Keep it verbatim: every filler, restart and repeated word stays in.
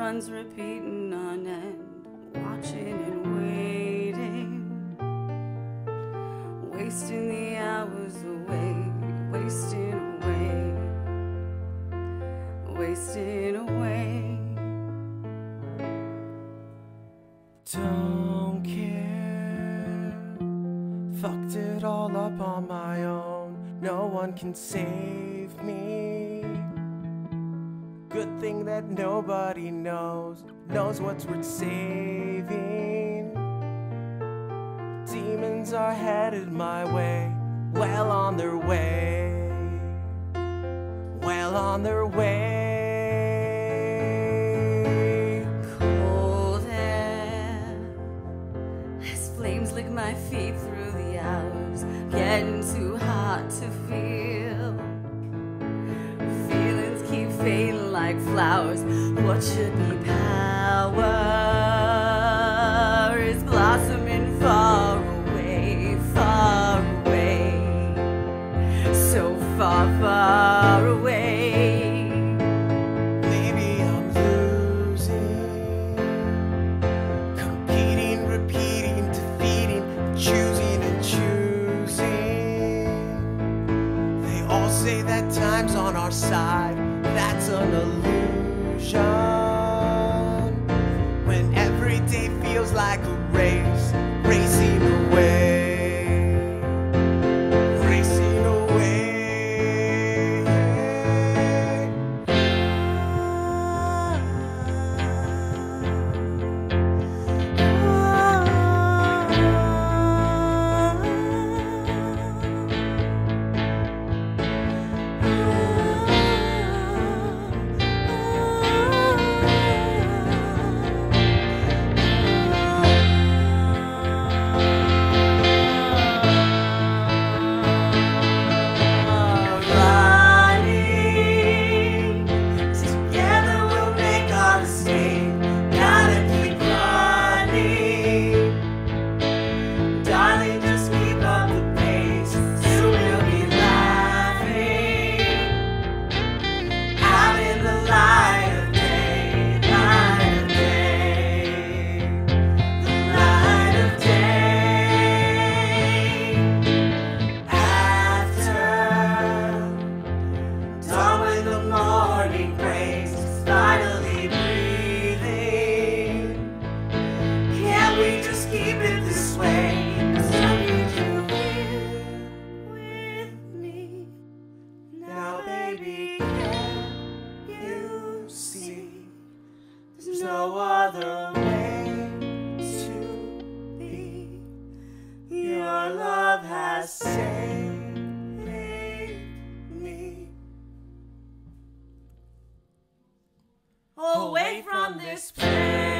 reruns repeating on end, watching and waiting, wasting the hours away, wasting away, wasting away. Don't care, fucked it all up on my own. No one can save me. Good thing that nobody knows, knows what's worth saving. Demons are headed my way, well on their way, well on their way. Cold air, as flames lick my feet through the hours, getting too hot to feel. Feelings keep fading like flowers. What should be power is blossoming far away, far away, so far, far away. Maybe I'm losing, competing, repeating, defeating, choosing and choosing. They all say that time's on our side, that's an illusion. When every day feels like a race, racing away, racing away. Keep it this way, 'cause I need you here with me. Now baby, can you see there's no other way to be? Your love has saved me. Away from this place.